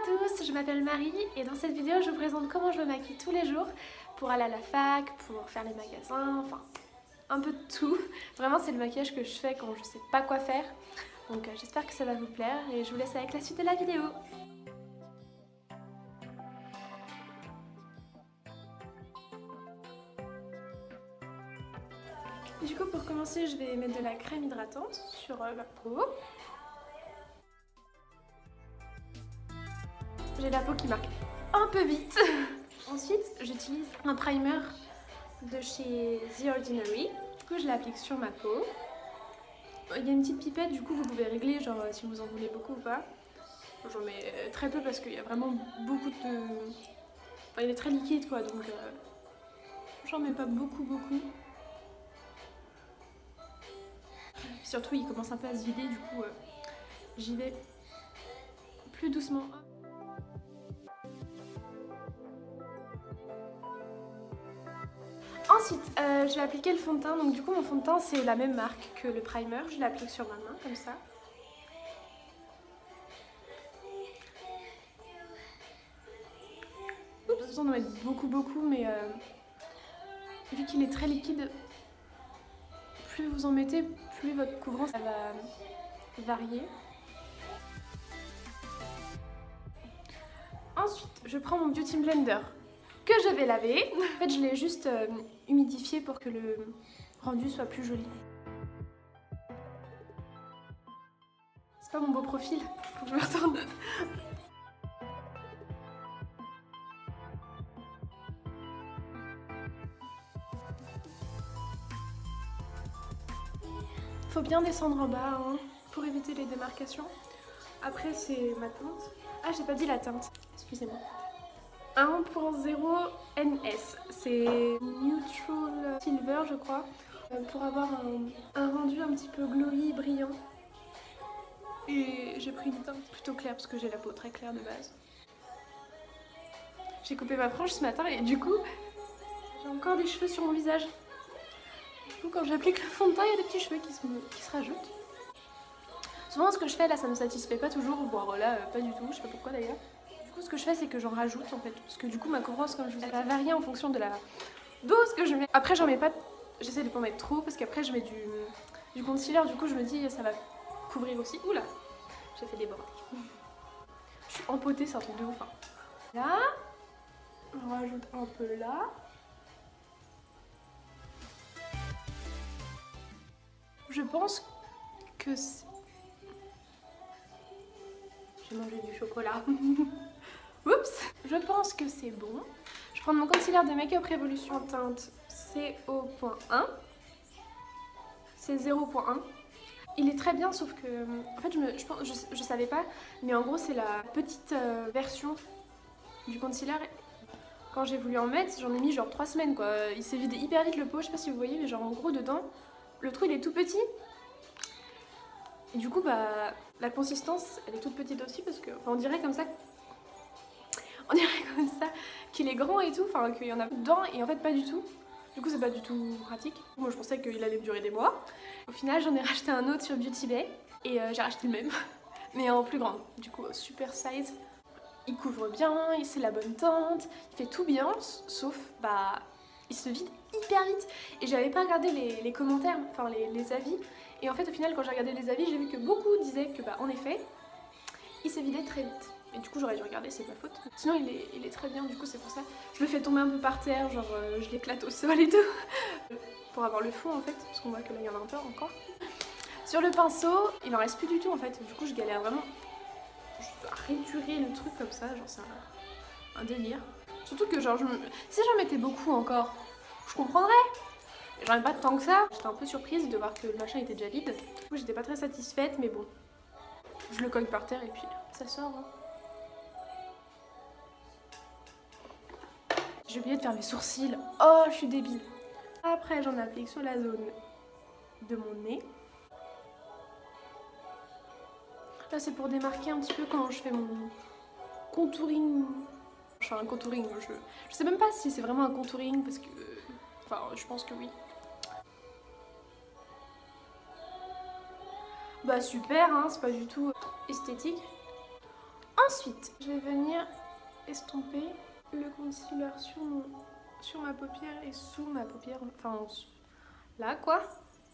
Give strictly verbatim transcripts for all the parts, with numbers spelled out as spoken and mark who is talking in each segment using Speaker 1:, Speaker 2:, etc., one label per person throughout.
Speaker 1: tous, je m'appelle Marie et dans cette vidéo je vous présente comment je me maquille tous les jours pour aller à la fac, pour faire les magasins, enfin un peu de tout. Vraiment c'est le maquillage que je fais quand je sais pas quoi faire. Donc euh, j'espère que ça va vous plaire et je vous laisse avec la suite de la vidéo. Du coup pour commencer je vais mettre de la crème hydratante sur euh, ma peau. J'ai la peau qui marque un peu vite. Ensuite, j'utilise un primer de chez The Ordinary. Du coup, je l'applique sur ma peau. Il y a une petite pipette, du coup, vous pouvez régler genre si vous en voulez beaucoup ou pas. J'en mets très peu parce qu'il y a vraiment beaucoup de... Enfin, il est très liquide quoi, donc euh... j'en mets pas beaucoup, beaucoup. Surtout, il commence un peu à se vider, du coup, euh... j'y vais plus doucement. Ensuite, euh, je vais appliquer le fond de teint. Donc du coup, mon fond de teint, c'est la même marque que le primer. Je l'applique sur ma main, comme ça. Oups, pas besoin d'en mettre beaucoup, beaucoup, mais euh, vu qu'il est très liquide, plus vous en mettez, plus votre couvrance ça va varier. Ensuite, je prends mon Beauty Blender que je vais laver. En fait, je l'ai juste euh, humidifié pour que le rendu soit plus joli. C'est pas mon beau profil, faut que je me retourne. Faut bien descendre en bas hein, pour éviter les démarcations. Après, c'est ma teinte. Ah, j'ai pas dit la teinte, excusez-moi. un point zéro N S, c'est Neutral Silver je crois, pour avoir un, un rendu un petit peu glowy, brillant. Et j'ai pris une teinte plutôt claire parce que j'ai la peau très claire de base. J'ai coupé ma frange ce matin et du coup j'ai encore des cheveux sur mon visage. Du coup quand j'applique le fond de teint il y a des petits cheveux qui se, qui se rajoutent. Souvent ce que je fais là ça me satisfait pas toujours, voire là pas du tout, je sais pas pourquoi d'ailleurs. Du coup ce que je fais c'est que j'en rajoute en fait, parce que du coup ma couvrance comme je vous ai dit, elle va varier en fonction de la dose que je mets. Après j'en mets pas, j'essaie de pas en mettre trop parce qu'après je mets du, du concealer, du coup je me dis ça va couvrir aussi. Oula, j'ai fait déborder. Je suis empotée, c'est un truc de ouf. Hein. Là, on rajoute un peu là. Je pense que c'est... J'ai mangé du chocolat. Oups. Je pense que c'est bon. Je prends mon concealer de Make Up Revolution en teinte C O point un. C'est zéro point un. Il est très bien sauf que... En fait je, me, je, pense, je, je savais pas, mais en gros c'est la petite euh, version du concealer. Quand j'ai voulu en mettre, j'en ai mis genre trois semaines quoi. Il s'est vidé hyper vite le pot, je sais pas si vous voyez, mais genre en gros dedans, le trou il est tout petit. Et du coup bah la consistance elle est toute petite aussi parce que enfin, on dirait comme ça on dirait comme ça qu'il est grand et tout, enfin qu'il y en a dedans et en fait pas du tout. Du coup c'est pas du tout pratique. Moi je pensais qu'il allait me durer des mois. Au final j'en ai racheté un autre sur Beauty Bay et euh, j'ai racheté le même mais en plus grand. Du coup super size. Il couvre bien, c'est la bonne teinte, il fait tout bien sauf bah il se vide hyper vite. Et j'avais pas regardé les, les commentaires, enfin les, les avis. Et en fait au final quand j'ai regardé les avis j'ai vu que beaucoup disaient que bah en effet il s'est vidé très vite. Et du coup j'aurais dû regarder, c'est ma faute. Sinon il est, il est très bien du coup c'est pour ça. Je le fais tomber un peu par terre, genre euh, je l'éclate au sol et tout. Pour avoir le fond en fait, parce qu'on voit que là il y en a un peu encore. Sur le pinceau, il en reste plus du tout en fait. Du coup je galère vraiment à réduire le truc comme ça, genre c'est un, un délire. Surtout que genre je me... si j'en mettais beaucoup encore, je comprendrais. J'en ai pas tant que ça. J'étais un peu surprise de voir que le machin était déjà vide. Du coup j'étais pas très satisfaite mais bon. Je le cogne par terre et puis ça sort. Hein. J'ai oublié de faire mes sourcils. Oh, je suis débile. Après, j'en applique sur la zone de mon nez. Là, c'est pour démarquer un petit peu quand je fais mon contouring. Je fais un contouring. Je, je sais même pas si c'est vraiment un contouring parce que... Enfin, je pense que oui. Bah super, hein, c'est pas du tout esthétique. Ensuite, je vais venir estomper le concealer sur, mon, sur ma paupière et sous ma paupière, enfin là quoi.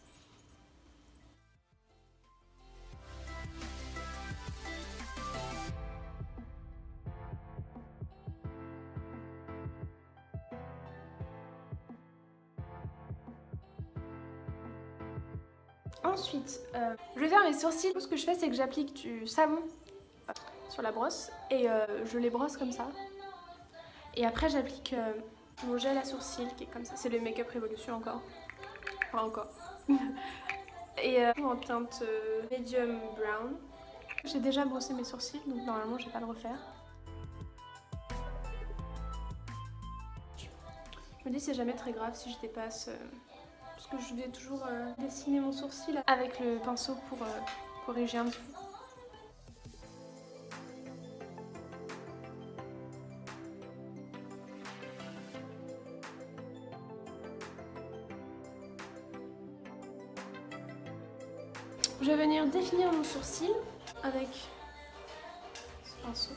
Speaker 1: Ensuite, euh, je vais faire mes sourcils. Tout ce que je fais, c'est que j'applique du savon sur la brosse et euh, je les brosse comme ça. Et après, j'applique euh, mon gel à sourcils qui est comme ça. C'est le Make Up Revolution encore. Enfin, encore. Et euh, en teinte euh, medium brown. J'ai déjà brossé mes sourcils, donc normalement, je vais pas le refaire. Je me dis, c'est jamais très grave si je dépasse. Euh, Parce que je vais toujours euh, dessiner mon sourcil avec le pinceau pour euh, corriger un petit peu. Je vais venir définir mon sourcil avec ce pinceau.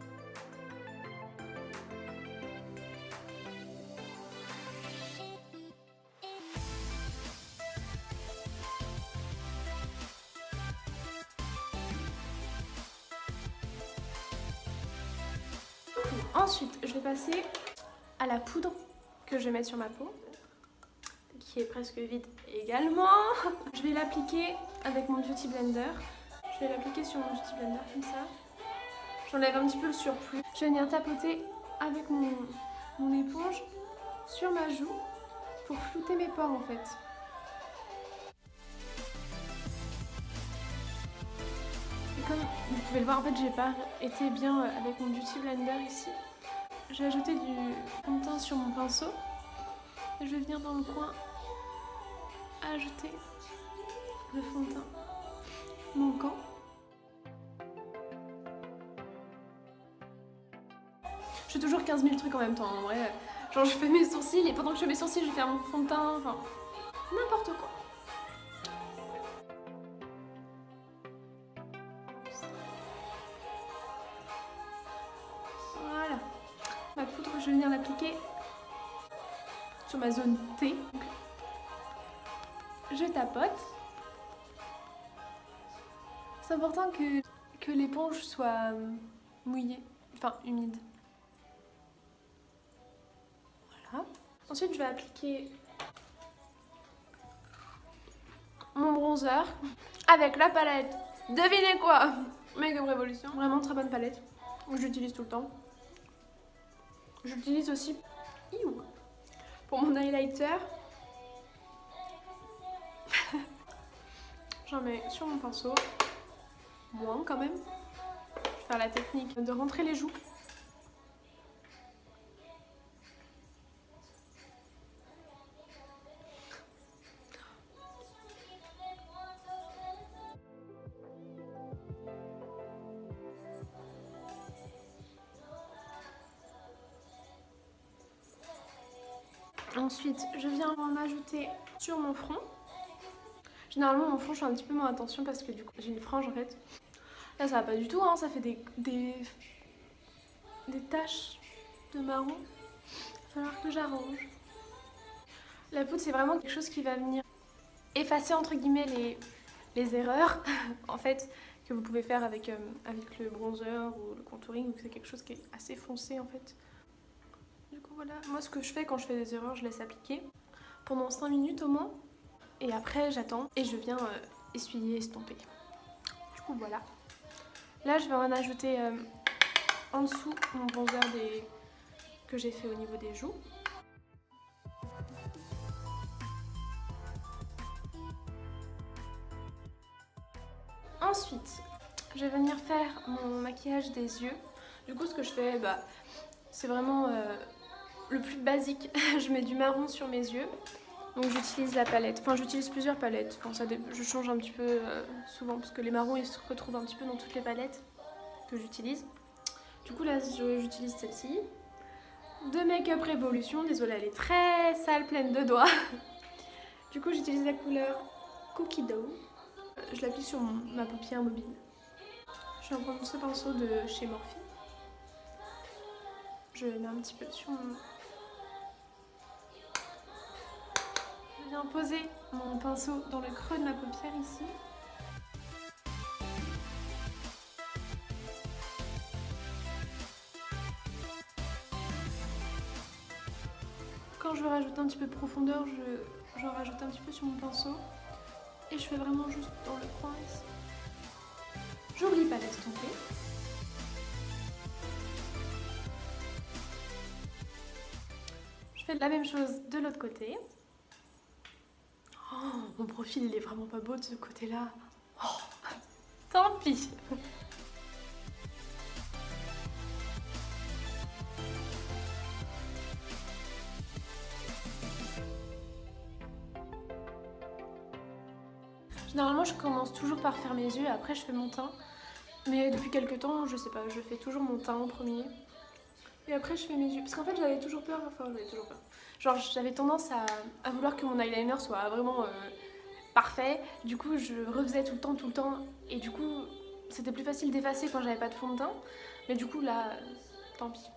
Speaker 1: Ensuite, je vais passer à la poudre que je vais mettre sur ma peau, qui est presque vide également. Je vais l'appliquer avec mon Beauty Blender. Je vais l'appliquer sur mon Beauty Blender comme ça. J'enlève un petit peu le surplus. Je vais venir tapoter avec mon, mon éponge sur ma joue pour flouter mes pores en fait. Et comme vous pouvez le voir, en fait, j'ai pas été bien avec mon Beauty Blender ici. J'ai ajouté du fond de teint sur mon pinceau et je vais venir dans le coin ajouter le fond de teint manquant. Je fais toujours quinze mille trucs en même temps, en vrai. Genre je fais mes sourcils et pendant que je fais mes sourcils, je vais faire mon fond de teint, enfin n'importe quoi. Voilà. Ma poudre, je vais venir l'appliquer sur ma zone T. Je tapote. C'est important que, que l'éponge soit mouillée, enfin humide. Voilà. Ensuite, je vais appliquer mon bronzer avec la palette. Devinez quoi? Make Up Revolution. Vraiment très bonne palette. J'utilise tout le temps. J'utilise aussi pour mon highlighter. J'en mets sur mon pinceau. Moins quand même. Je vais faire la technique de rentrer les joues. Ensuite, je viens en ajouter sur mon front. Généralement, mon front, je fais un petit peu moins attention parce que du coup, j'ai une frange en fait. Là, ça va pas du tout, hein, ça fait des, des, des taches de marron. Il va falloir que j'arrange. La poudre, c'est vraiment quelque chose qui va venir effacer entre guillemets les, les erreurs en fait que vous pouvez faire avec, euh, avec le bronzer ou le contouring. C'est quelque chose qui est assez foncé en fait. Du coup, voilà. Moi, ce que je fais quand je fais des erreurs, je laisse appliquer pendant cinq minutes au moins. Et après, j'attends et je viens euh, essuyer, estomper. Du coup, voilà. Là, je vais en ajouter euh, en dessous mon bronzer des... que j'ai fait au niveau des joues. Ensuite, je vais venir faire mon maquillage des yeux. Du coup, ce que je fais, bah, c'est vraiment euh, le plus basique. Je mets du marron sur mes yeux. Donc j'utilise la palette, enfin j'utilise plusieurs palettes, enfin, ça dé... je change un petit peu euh, souvent parce que les marrons ils se retrouvent un petit peu dans toutes les palettes que j'utilise. Du coup là j'utilise celle-ci, de Make Up Revolution, désolée elle est très sale, pleine de doigts. Du coup j'utilise la couleur Cookie Dough, je l'applique sur mon... ma paupière mobile. Je vais prendre ce pinceau de chez Morphe. Je le mets un petit peu sur mon... Je viens poser mon pinceau dans le creux de ma paupière ici. Quand je veux rajouter un petit peu de profondeur, je, je rajoute un petit peu sur mon pinceau. Et je fais vraiment juste dans le coin ici. J'oublie pas d'estomper. Je fais la même chose de l'autre côté. Oh, mon profil il est vraiment pas beau de ce côté-là. Oh, tant pis. Généralement je commence toujours par faire mes yeux et après je fais mon teint. Mais depuis quelques temps, je sais pas, je fais toujours mon teint en premier. Et après je fais mes yeux. Parce qu'en fait j'avais toujours peur, enfin j'avais toujours peur. Genre j'avais tendance à, à vouloir que mon eyeliner soit vraiment euh, parfait. Du coup je refaisais tout le temps, tout le temps. Et du coup c'était plus facile d'effacer quand j'avais pas de fond de teint. Mais du coup là, euh, tant pis.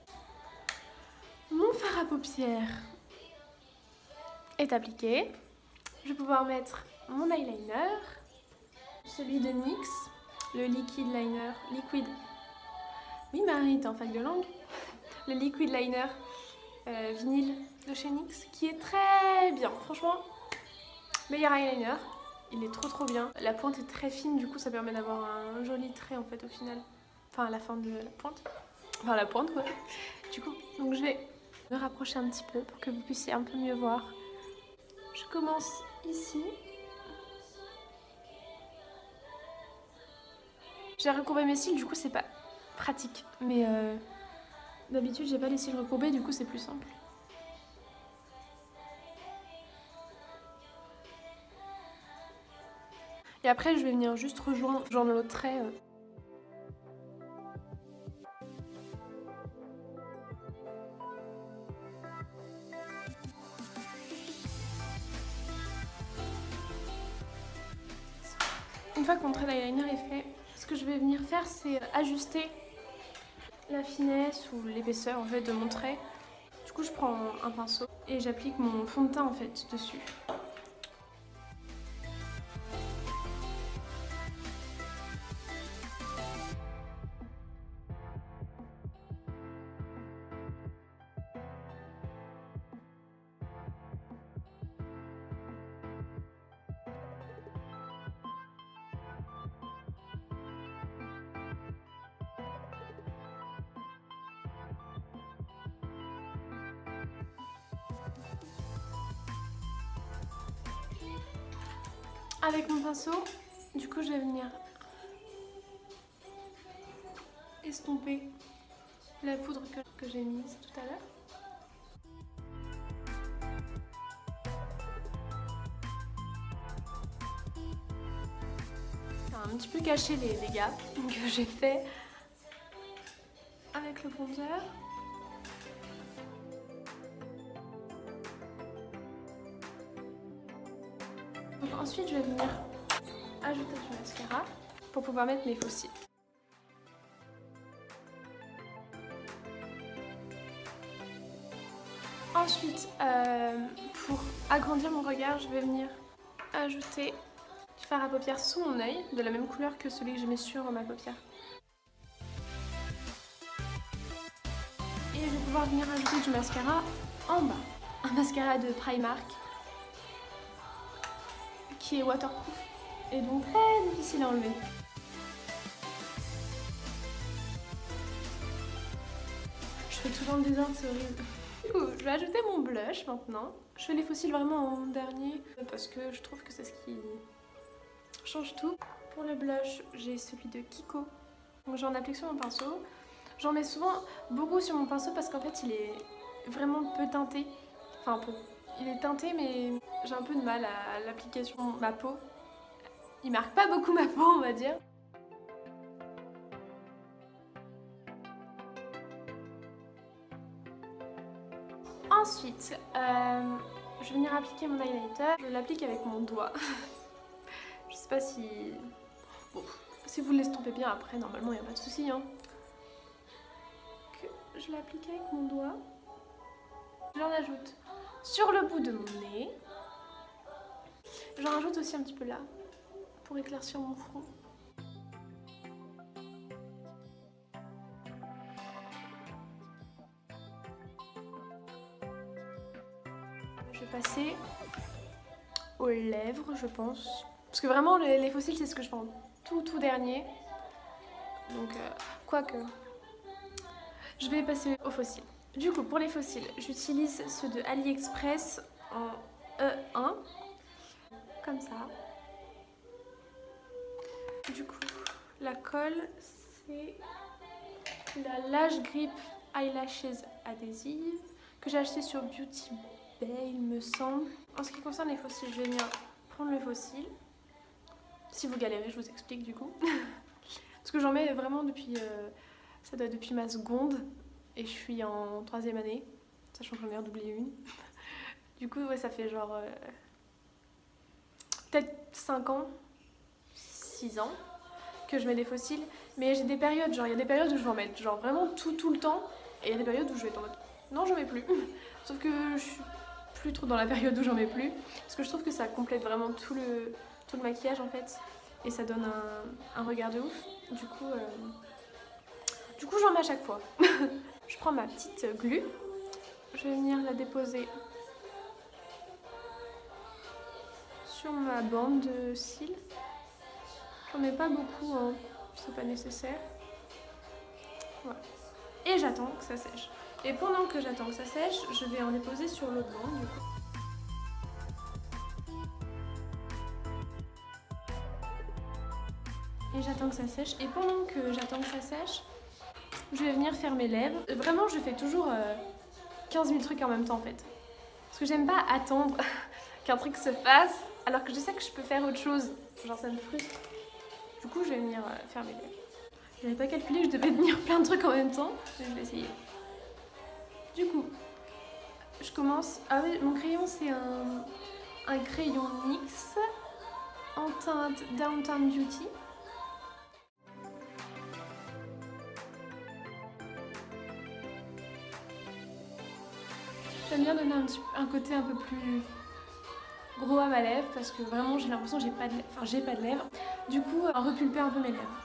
Speaker 1: Mon fard à paupières est appliqué. Je vais pouvoir mettre mon eyeliner. Celui de N Y X, le liquid liner. Liquid. Oui Marie, t'es en fac de langue. Le liquid liner euh, vinyle de chez N Y X qui est très bien. Franchement, meilleur eyeliner. Il est trop trop bien. La pointe est très fine, du coup ça permet d'avoir un joli trait en fait au final. Enfin à la fin de la pointe. Enfin la pointe ouais. Du coup, donc je vais me rapprocher un petit peu pour que vous puissiez un peu mieux voir. Je commence ici. J'ai recourbé mes cils, du coup c'est pas pratique. Mais euh, d'habitude j'ai pas les cils recourbés, du coup c'est plus simple. Et après je vais venir juste rejoindre genre l'autre trait. Euh. Une fois que mon trait d'eyeliner est fait, ce que je vais venir faire c'est ajuster la finesse ou l'épaisseur en fait de mon trait. Du coup je prends un pinceau et j'applique mon fond de teint en fait dessus. Avec mon pinceau, du coup je vais venir estomper la poudre que, que j'ai mise tout à l'heure. Ça a un petit peu caché les dégâts que j'ai fait avec le bronzer. Donc ensuite je vais venir ajouter du mascara pour pouvoir mettre mes faux cils. Ensuite, euh, pour agrandir mon regard, je vais venir ajouter du fard à paupières sous mon œil, de la même couleur que celui que je mets sur ma paupière. Et je vais pouvoir venir ajouter du mascara en bas. Un mascara de Primark qui est waterproof et donc très difficile à enlever. Je fais tout dans le désordre, c'est horrible. Du coup, je vais ajouter mon blush maintenant. Je fais les faux cils vraiment en dernier parce que je trouve que c'est ce qui change tout. Pour le blush, j'ai celui de Kiko. Donc j'en applique sur mon pinceau. J'en mets souvent beaucoup sur mon pinceau parce qu'en fait il est vraiment peu teinté. Enfin un peu. Il est teinté mais j'ai un peu de mal à l'appliquer sur ma peau. Il marque pas beaucoup ma peau on va dire. Ensuite, euh, je vais venir appliquer mon highlighter. Je l'applique avec mon doigt. Je sais pas si... Bon, Si vous l'estompez bien après, normalement il n'y a pas de souci. Hein. Que je l'applique avec mon doigt. J'en ajoute sur le bout de mon nez. J'en rajoute aussi un petit peu là, pour éclaircir mon front. Je vais passer aux lèvres, je pense. Parce que vraiment, les, les fossiles, c'est ce que je fais en tout tout dernier. Donc, euh, quoique, je vais passer aux fossiles. Du coup, pour les fossiles, j'utilise ceux de AliExpress en E un. Comme ça. Du coup, la colle, c'est la Lash Grip Eyelashes adhésive que j'ai acheté sur Beauty Bay, il me semble. En ce qui concerne les fossiles, je vais venir prendre le fossile. Si vous galérez, je vous explique du coup. Parce que j'en mets vraiment depuis, euh, ça doit être depuis ma seconde et je suis en troisième année, sachant que j'en ai redoublé une. Du coup, ouais, ça fait genre euh, peut-être cinq ans, six ans que je mets des fossiles. Mais j'ai des périodes, genre il y a des périodes où je vais en mettre genre vraiment tout tout le temps et il y a des périodes où je vais être en mode non, j'en mets plus. Sauf que je suis plus trop dans la période où j'en mets plus parce que je trouve que ça complète vraiment tout le, tout le maquillage en fait et ça donne un, un regard de ouf. Du coup, euh, du coup j'en mets à chaque fois. Je prends ma petite glue, je vais venir la déposer sur ma bande de cils. J'en mets pas beaucoup, hein, c'est pas nécessaire. Voilà. Et j'attends que ça sèche. Et pendant que j'attends que ça sèche, je vais en déposer sur l'autre bande du coup. Et j'attends que ça sèche. Et pendant que j'attends que ça sèche, je vais venir faire mes lèvres. Vraiment, je fais toujours euh, quinze mille trucs en même temps en fait. Parce que j'aime pas attendre qu'un truc se fasse, alors que je sais que je peux faire autre chose. Genre ça me frustre. Du coup, je vais venir euh, faire mes lèvres. J'avais pas calculé que je devais tenir plein de trucs en même temps, mais je vais essayer. Du coup, je commence... Ah oui, mon crayon, c'est un, un crayon N Y X en teinte Downtown Beauty. J'aime bien donner un, petit, un côté un peu plus gros à ma lèvre parce que vraiment j'ai l'impression que j'ai pas de lèvres. Enfin, j'ai pas de lèvres. Du coup, euh, repulper un peu mes lèvres.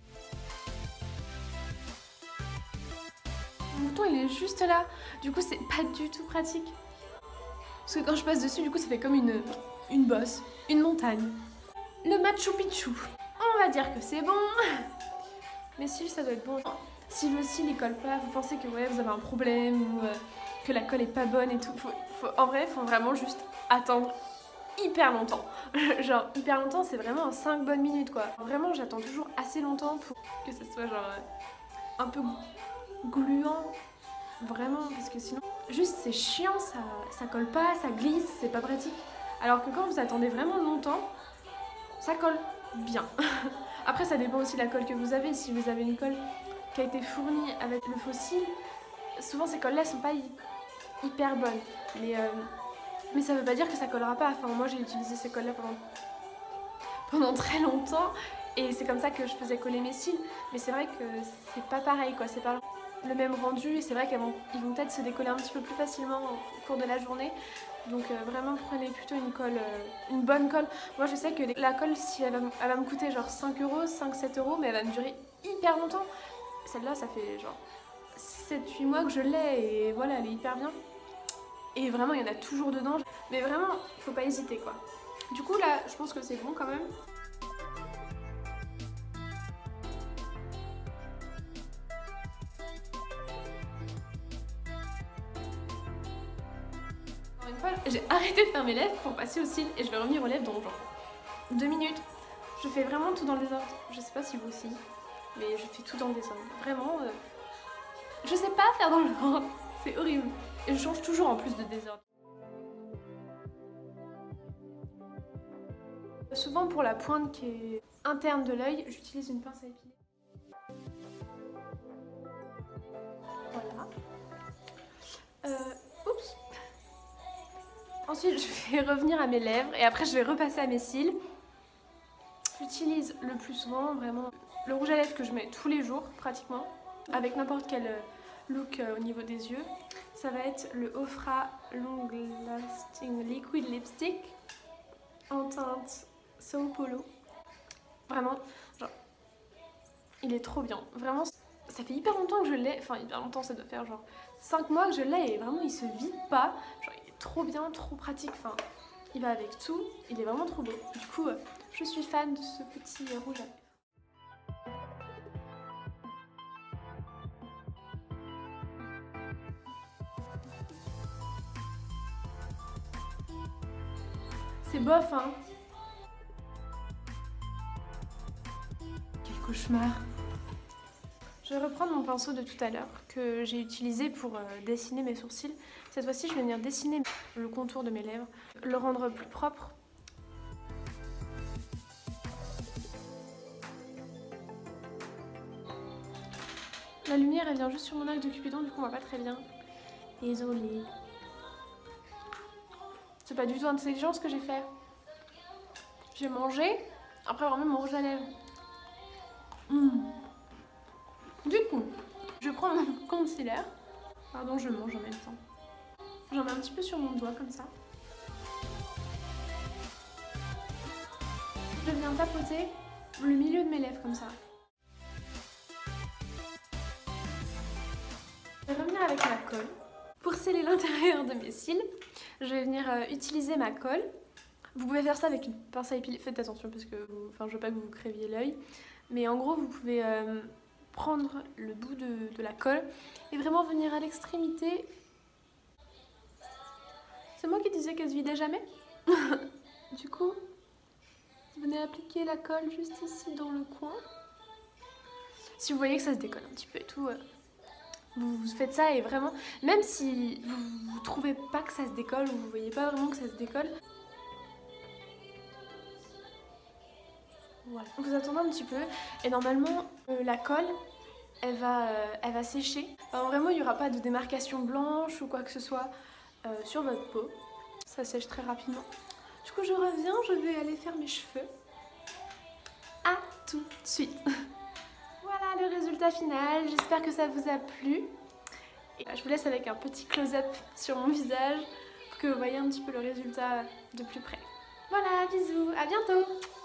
Speaker 1: Mon bouton il est juste là, du coup c'est pas du tout pratique. Parce que quand je passe dessus, du coup ça fait comme une, une bosse, une montagne. Le Machu Picchu. On va dire que c'est bon. Mes cils ça doit être bon. Si le cil il colle pas, vous pensez que ouais vous avez un problème ou euh, que la colle est pas bonne et tout. Faut, faut, en vrai, faut vraiment juste attendre hyper longtemps. Genre hyper longtemps, c'est vraiment en cinq bonnes minutes quoi. Vraiment j'attends toujours assez longtemps pour que ça soit genre euh, un peu gluant, vraiment, parce que sinon juste c'est chiant, ça, ça colle pas, ça glisse, c'est pas pratique. Alors que quand vous attendez vraiment longtemps, ça colle bien. Après ça dépend aussi de la colle que vous avez. Si vous avez une colle qui a été fournie avec le fossile, souvent ces colles là sont pas hyper bonnes, mais, euh, mais ça veut pas dire que ça collera pas. Enfin moi j'ai utilisé ces colles là pendant, pendant très longtemps et c'est comme ça que je faisais coller mes cils, mais c'est vrai que c'est pas pareil quoi, c'est pas le même rendu et c'est vrai qu'ils vont, vont peut-être se décoller un petit peu plus facilement au cours de la journée. Donc euh, vraiment prenez plutôt une colle, euh, une bonne colle. Moi je sais que la colle, si elle va, elle va me coûter genre cinq euros, cinq sept euros, mais elle va me durer hyper longtemps. Celle-là ça fait genre sept huit mois que je l'ai et voilà, elle est hyper bien. Et vraiment il y en a toujours dedans, mais vraiment faut pas hésiter quoi. Du coup là je pense que c'est bon quand même. J'ai arrêté de faire mes lèvres pour passer aux cils et je vais revenir aux lèvres dans genre deux minutes. Je fais vraiment tout dans le désordre. Je sais pas si vous aussi, mais je fais tout dans le désordre. Vraiment, euh, je sais pas faire dans l'ordre. C'est horrible. Et je change toujours en plus de désordre. Souvent pour la pointe qui est interne de l'œil, j'utilise une pince à épiler. Voilà. Euh, oups. Ensuite, je vais revenir à mes lèvres et après, je vais repasser à mes cils. J'utilise le plus souvent vraiment le rouge à lèvres que je mets tous les jours pratiquement, avec n'importe quel look au niveau des yeux. Ça va être le Ofra Long Lasting Liquid Lipstick en teinte Sao Paulo. Vraiment, genre, il est trop bien. Vraiment, ça fait hyper longtemps que je l'ai, enfin hyper longtemps, ça doit faire genre cinq mois que je l'ai et vraiment il se vide pas. Genre il est trop bien, trop pratique, enfin il va avec tout, il est vraiment trop beau. Du coup, je suis fan de ce petit rouge à lèvres. C'est bof, hein. Quel cauchemar. Je vais reprendre mon pinceau de tout à l'heure que j'ai utilisé pour euh, dessiner mes sourcils. Cette fois-ci, je vais venir dessiner le contour de mes lèvres, le rendre plus propre. La lumière, elle vient juste sur mon œil de Cupidon, du coup on voit pas très bien. Désolée. C'est pas du tout intelligent ce que j'ai fait. J'ai mangé après avoir mis mon rouge à lèvres. Mmh. Du coup, je prends mon concealer. Pardon, je mange en même temps. J'en mets un petit peu sur mon doigt comme ça. Je viens tapoter le milieu de mes lèvres comme ça. Je vais revenir avec ma colle. Pour sceller l'intérieur de mes cils, je vais venir euh, utiliser ma colle. Vous pouvez faire ça avec une pince à épiler. Faites attention parce que vous, enfin, je veux pas que vous vous créviez l'œil. Mais en gros, vous pouvez euh, prendre le bout de, de la colle et vraiment venir à l'extrémité. C'est moi qui disais qu'elle se vidait jamais. Du coup, vous venez appliquer la colle juste ici dans le coin. Si vous voyez que ça se décolle un petit peu et tout, euh, vous, vous faites ça et vraiment, même si vous, vous trouvez pas que ça se décolle ou vous voyez pas vraiment que ça se décolle, voilà. Vous attendez un petit peu et normalement euh, la colle elle va, euh, elle va sécher. Enfin, vraiment il n'y aura pas de démarcation blanche ou quoi que ce soit euh, sur votre peau. Ça sèche très rapidement. Du coup je reviens, je vais aller faire mes cheveux. À tout de suite. Voilà le résultat final, j'espère que ça vous a plu. Et je vous laisse avec un petit close-up sur mon visage pour que vous voyez un petit peu le résultat de plus près. Voilà, bisous, à bientôt!